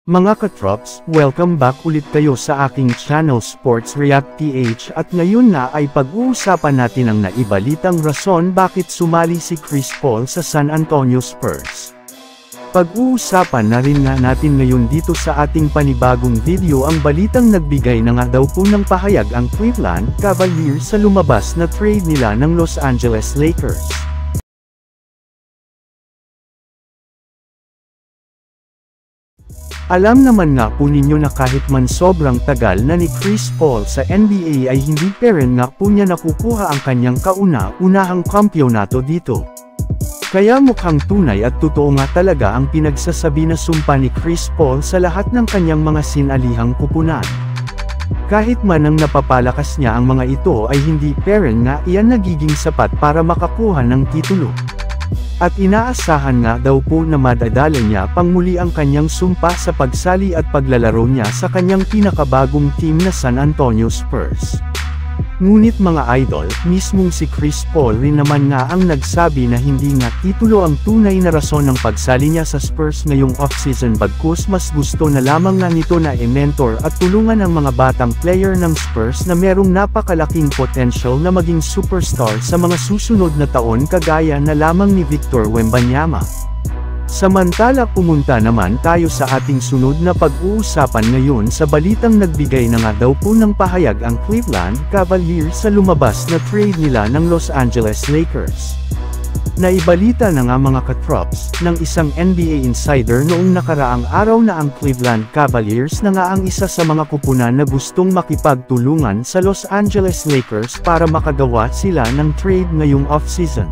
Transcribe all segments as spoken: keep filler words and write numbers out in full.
Mga katrops, welcome back ulit kayo sa aking channel Sports React P H at ngayon na ay pag-uusapan natin ang naibalitang rason bakit sumali si Chris Paul sa San Antonio Spurs. Pag-uusapan na rin nga natin ngayon dito sa ating panibagong video ang balitang nagbigay na nga daw po ng pahayag ang Cleveland Cavaliers sa lumabas na trade nila ng Los Angeles Lakers. Alam naman nga po ninyo na kahit man sobrang tagal na ni Chris Paul sa N B A ay hindi pa rin nga po niya nakukuha ang kanyang kauna-unahang kampyonato dito. Kaya mukhang tunay at totoo nga talaga ang pinagsasabi na sumpa ni Chris Paul sa lahat ng kanyang mga sinalihang kupunan. Kahit man ang napapalakas niya ang mga ito ay hindi pa rin nga iyan nagiging sapat para makakuha ng titulo. At inaasahan nga daw po na madadala niya pang muli ang kanyang sumpa sa pagsali at paglalaro niya sa kanyang pinakabagong team na San Antonio Spurs. Ngunit mga idol, mismong si Chris Paul rin naman nga ang nagsabi na hindi nga titulo ang tunay na rason ng pagsali niya sa Spurs ngayong off-season bagkus mas gusto na lamang nga nito na i-mentor at tulungan ang mga batang player ng Spurs na merong napakalaking potential na maging superstar sa mga susunod na taon kagaya na lamang ni Victor Wembanyama. Samantala pumunta naman tayo sa ating sunod na pag-uusapan ngayon sa balitang nagbigay na nga daw po ng pahayag ang Cleveland Cavaliers sa lumabas na trade nila ng Los Angeles Lakers. Naibalita na nga mga katrops, ng isang N B A insider noong nakaraang araw na ang Cleveland Cavaliers na nga ang isa sa mga kupunan na gustong makipagtulungan sa Los Angeles Lakers para makagawa sila ng trade ngayong off-season.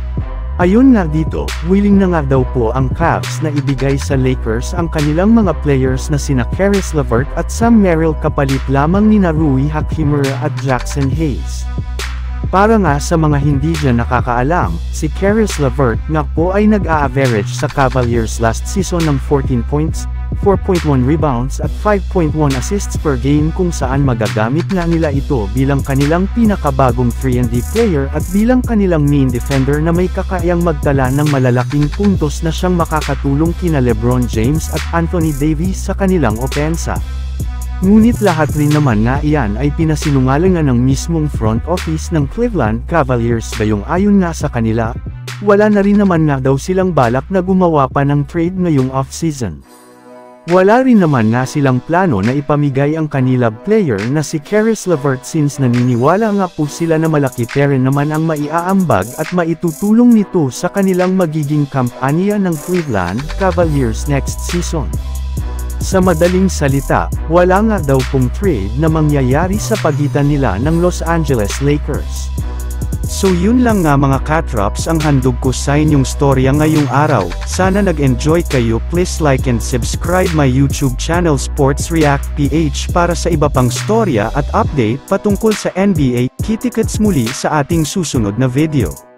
Ayon nga dito, willing na nga daw po ang Cavs na ibigay sa Lakers ang kanilang mga players na sina Caris LeVert at Sam Merrill kapalit lamang ni Rui Hachimura at Jackson Hayes. Para nga sa mga hindi dyan nakakaalam, si Caris LeVert nga po ay nag-a-average sa Cavaliers last season ng fourteen points, four point one rebounds at five point one assists per game kung saan magagamit nga nila ito bilang kanilang pinakabagong three and D player at bilang kanilang main defender na may kakayang magtala ng malalaking puntos na siyang makakatulong kina LeBron James at Anthony Davis sa kanilang opensa. Ngunit lahat rin naman nga iyan ay pinasinungalingan ng mismong front office ng Cleveland Cavaliers gayong ayon nga sa kanila, wala na rin naman nga daw silang balak na gumawa pa ng trade ngayong off-season. Wala rin naman nga silang plano na ipamigay ang kanila player na si Caris LeVert since naniniwala nga po sila na malaki pa rin naman ang maiaambag at maitutulong nito sa kanilang magiging kampanya ng Cleveland Cavaliers next season. Sa madaling salita, wala nga daw pong trade na mangyayari sa pagitan nila ng Los Angeles Lakers. So yun lang nga mga katrops ang handog ko sa inyong storya ngayong araw. Sana nag-enjoy kayo. Please like and subscribe my YouTube channel Sports React P H para sa iba pang storya at update patungkol sa N B A. Kita-kits muli sa ating susunod na video.